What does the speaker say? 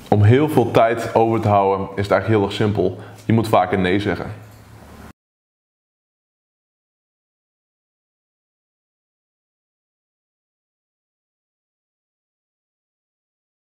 Om heel veel tijd over te houden is het eigenlijk heel erg simpel. Je moet vaker nee zeggen.